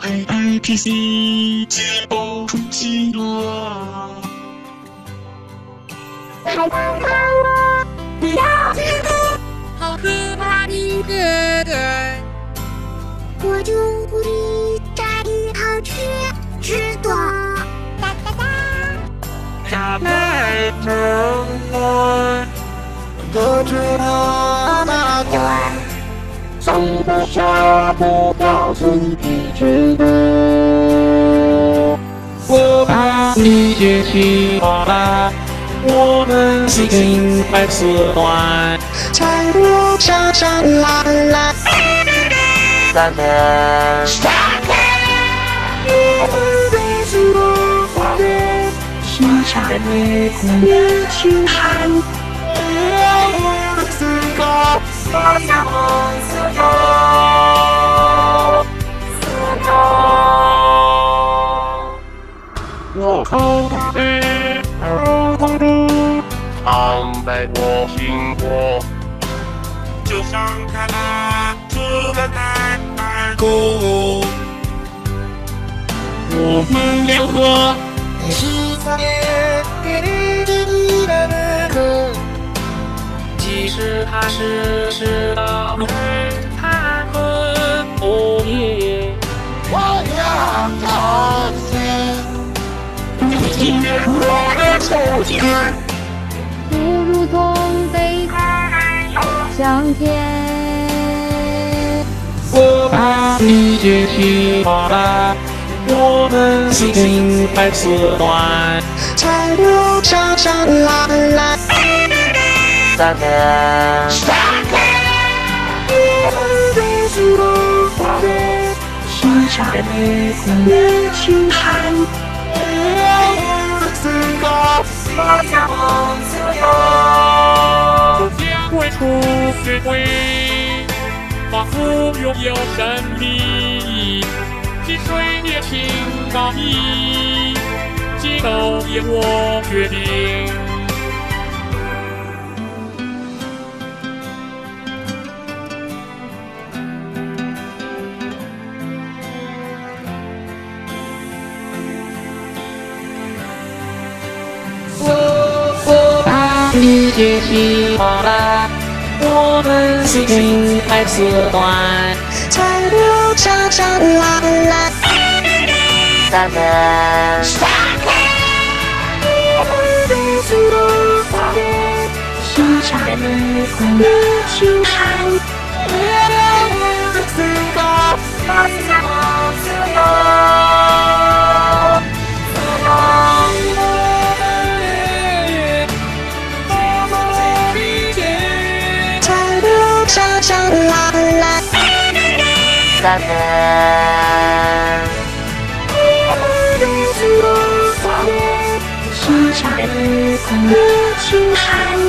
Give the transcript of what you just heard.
IPC 解爆出奇了。 害怕我，不要这个，好可怕的哥哥。我就不理摘好吃知道。哒哒哒。 下来等我，隔着那段，谁都杀不掉自己之歌。我把你接起来，我们心情快似暖，才不想上蓝蓝。咱们我们彼此的画面，欣赏你的轻喊，我的思考，放下我自由，自由。我口里有痛苦，藏在我心窝，就像卡拉住了在耳沟。我们联合，一起面对你的那个，即使它是道路，它很不易。我要逃避，今天我的手机， 不如同飞向天。 我把你接起来，我们心情快似暖，才不想上蓝蓝。咱们我们彼此的画面，欣赏你的轻喊，我的思考，放下我自由。 将会出学会，仿佛拥有神力。溪水也请高义，激斗也我决定。 我把你接起来，我们心情快似暖，才不想上蓝蓝。咱们我们彼此的画面，欣赏你的轻喊，我的思考，放下我自由，自由。才不想上蓝蓝。咱们我们彼此的画面，欣赏你的轻喊。